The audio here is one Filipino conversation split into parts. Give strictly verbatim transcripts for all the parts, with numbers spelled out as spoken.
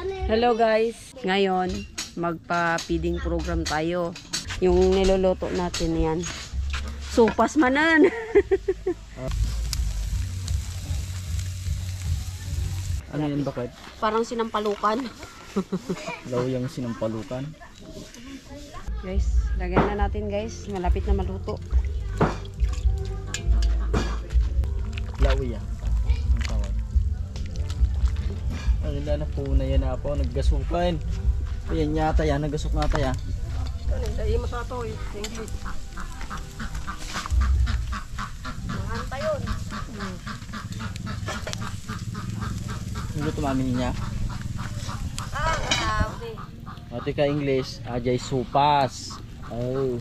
Hello guys, ngayon magpa-feeding program tayo. Yung niluluto natin yan. Sopas manan. Ano yan bakit? Parang sinampalukan. Lawyang sinampalukan. Guys, lagyan na natin guys. Malapit na maluto. Lawyang. Ang tawag. Ang ila na po na yan na po. Naggasukan. Ayan yata yan. Naggasok nga tayo. Dahil mo sa ito. English. Mahanta yun. Ano tumamin niya? Ah, okay. Ate ka English. Ajay sopas. Oh.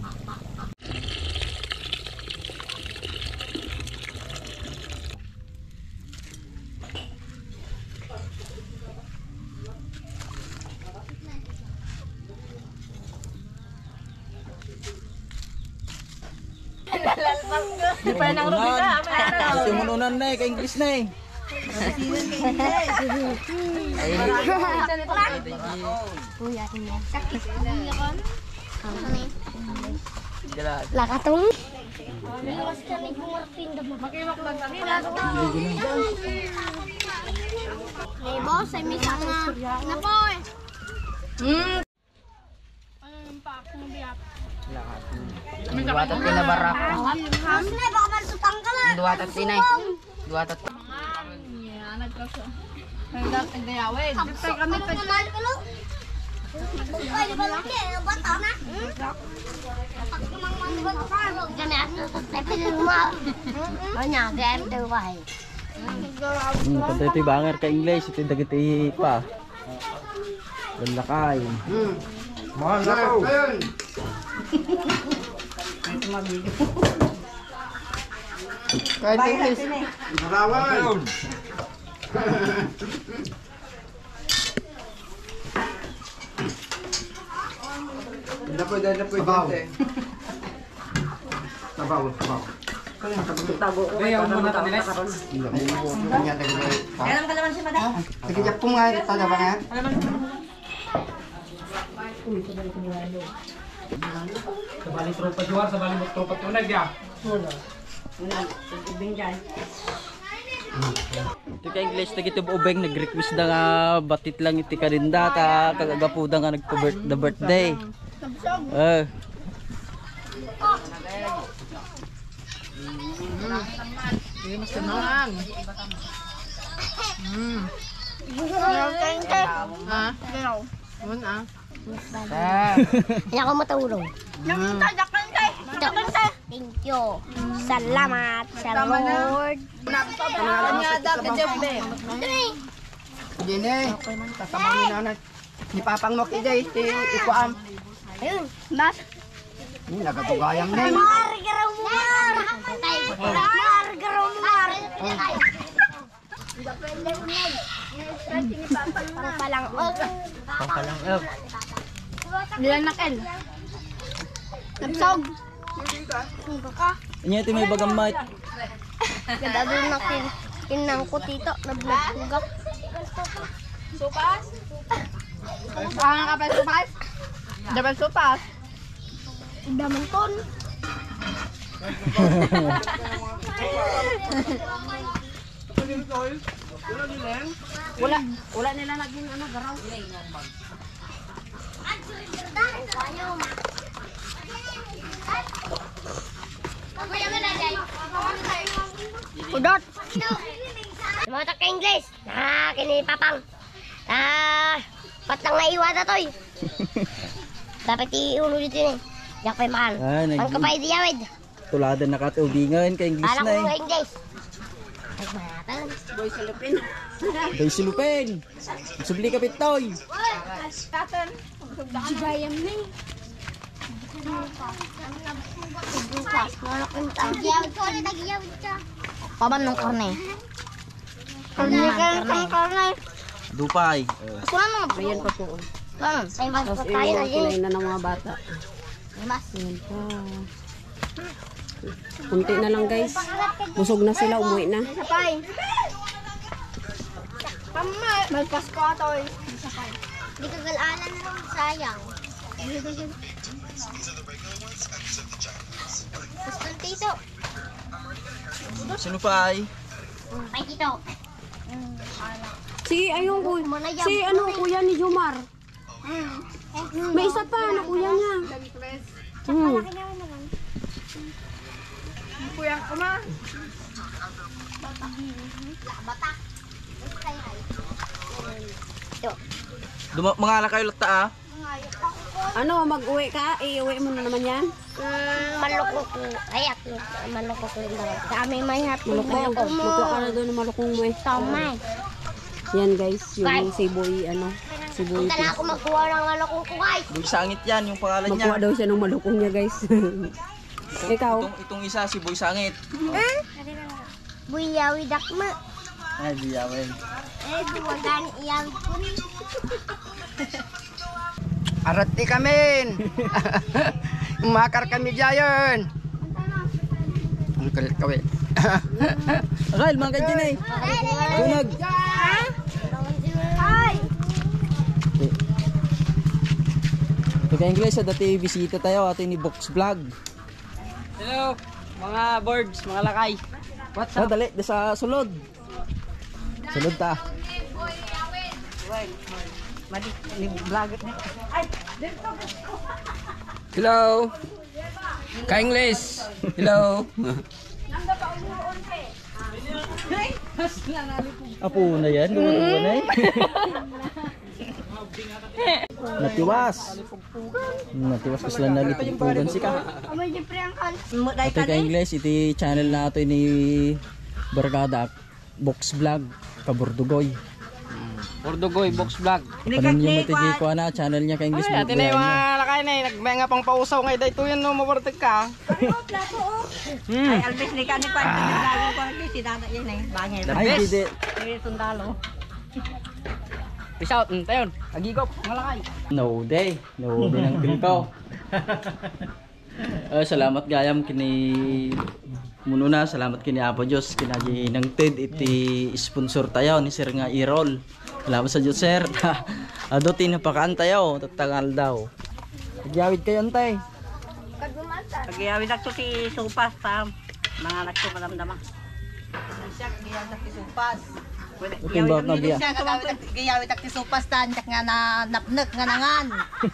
Di pa nang rubita. Ito mo nunan na eh. Ka-English na eh. Lakatong. Hey boss, ay may sana. Na po eh. Hmm. Duwatat kinabarak. Mas na baka malusutang ka lang. Duwatat sinay. Duwatat. Kapsok kami pa naman ko lo. Ay, di ba lang yan? Bata na. Kapag kumang mga bata ka, huwag dyan yan. Tepe din mo. Kanya, gaya ito ba eh. Hmm, pantay ito yung banger ka-English. Ito yung dagiti pa. Galakay. Mahal na po. Kahit English. Marawan. Hindi po, hindi po. Sabaw. Sabaw, sabaw. Ayaw mo na tayo nila. Alam ka naman si Madam. Nagkijap po nga, tada ba nga? Sa baling tropa juar, sa baling tropa tunag ya. Ito ka-English. Dagiti ubeng. Nag-request na nga batit lang iti karinda. Ta kagagapuda nga nagpa-the birthday. Eh. Hindi mas kanang. Hmm. Ha? Gano'n. Muna. Hindi ako matulong. Ito. Thank you. Salamat sa Lord. Hindi na eh. Tatamang ni nanay. Ni Papang Mok ide. Ikuam. Ayun. Mas. Ini nagatugayang na eh. Margarumar. Margarumar. Pang palang og. Pangkalang eh. Dilanakin. Nabsog. Inya ito may bagamait. Ganda doon nakin. Inang ko tito. Nablagugak. Supas? Ah, kapal supas? Dapat supas? Damanton. Wala, wala nila naging ano, garaw. Udot. Mga ka English. Ah, kini papang. Ah, patang na iwata toy. Dapat iulo dito ni. Yak pa mahal. Ah, nag- Ang kapay diyawid. Tuladan na katiubingan ka-English Alam na ko eh. mga English. Ay, mahatan. Boy Salupin. Day silupin. Subli ka pitoy. Jibayam ni. Bukas, malaking tagiyawid ko. Ano tagiyawid ka? Paman ng karne. Karne ka ng karne. Dupay. Kunan mo. Ayan pa po. Kunan. Ay, mas Tapos pa tayo na iwan yun. kinain na ng mga bata. Mas. Ayan pa. Kunti na lang guys. Busog na sila, umuwi na. Sapay. Pamay. Magpasko ato eh. Sapay. Di kagalanan na lang, sayang. Gusto ng tito. Sino pa ay? Ay, tito. Si, ayun, kuya. Si, ano, kuya ni Jomar. May isa pa, ano, kuya niya. Hmm. Kuya ko ma. Bata. Duma mga ala kayo lata ah. Ano, mag-uwi ka? Iuwi mo na naman yan? Mm, malukok ko. Ay, ako. Malukok ko yung dalawa. Kami may happy. Malukong. Magkuha ka na doon ng malukong mo eh. Tomay. Yan guys, yung siboy, ano, siboy. Punta na ako magkuha ng malukong ko, guys. Doon sangit yan yung pangalan niya. Magkuha daw siya ng malukong niya guys. Ikaw? Itong, itong isa si Boy Sangit. Hmm? Buyawi dakma. Ay, biyawin. Eh, duwagan iyawid ko rin. Arati kami. Umakar kami diyan. Ang kulit kawin. Akal, mga kadyan eh. Tunag. Ay! Ika English, sa dati bisita tayo atin ni Box Vlog. Hello, mga birds, mga lakay. What's up? Oh, dali, da sa sulod. Sulod ta. Hello. Ka-English. Hello. Apo na yan, luwan na eh. Natiwas. Natiwas ko sila nalipugpugan si ka. Amay di priangkan. Ate ka English, iti channel natin ni Barkada Box Vlog, Kaburdugoy. Ordogoy Box Vlog. Panin yung matigi ko na channel niya ka English. Ay, atin na yung mga lakay na yun. Nagmay nga pang pausaw ngayon. Dahil ito yan no, mawartag ka. Ay, albis ni ka ni pa. Lagi ko nagdi si dada yan eh. Bangil. Ay, hindi. Ay, sundalo. Peace out. Mm, tayon. Agigop, mga lakay. No day. No day ng grito. Eh, salamat gayam kini muno na, salamat kini Apo Diyos kinaji ng T E D iti sponsor tayo ni Sir nga Irol. Salamat sa Diyos sir. Ado tinapakaan tayo, tatangal daw. Nagyawid kayo antay. Pag-iawid ako si Supas pa. Mga nagsumalamdama. Siya, giyawid ako si Supas. Ito yung bawat nabiya. Giyawid ako si Supas. Tanyak nga na napnek nga nangan.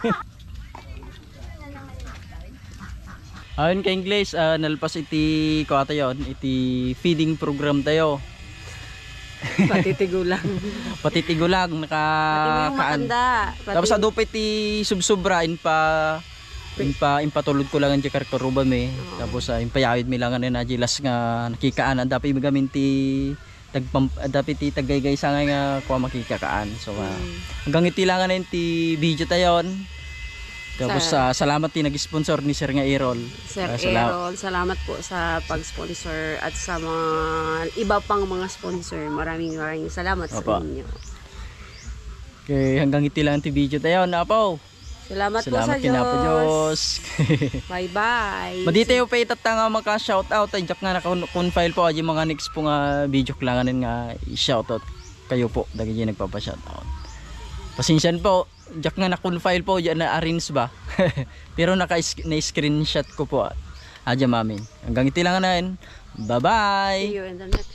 Ayun ka English, uh, nalpas iti ko ata yon, iti feeding program tayo. Patitigulang. Patitigulang naka Pati mo yung kaan. matanda. Pati- Tapos ado pa iti subsubra in pa in pa in patulod ko lang ang karakter ruba me. Tapos uh, in payawid mi lang na jilas nga nakikaanan dapat magamin ti tagpam dapat ti tagaygay sa nga kuha makikakaan. So uh, hanggang iti lang na ti video tayon. Tapos Sa- uh, salamat din nag-sponsor ni Sir nga Irol. Sir Uh, sala- Errol, salamat po sa pag-sponsor at sa mga iba pang mga sponsor. Maraming maraming salamat Opo. sa inyo. Okay, hanggang iti lang ti video tayo na po. Salamat, po Salamat sa kina po Diyos. Bye-bye. Madite yung pa itatang nga maka shoutout ay jak nga naka-confile po aji mga next po nga video klanganin nga i-shoutout kayo po dagi yung nagpapa-shoutout. Pasensyan po, jak nga na-confile po diyan na arrange ba. Pero naka-screenshot ko po. Adya mamin. Hanggang iti lang na. Bye-bye. See you in the next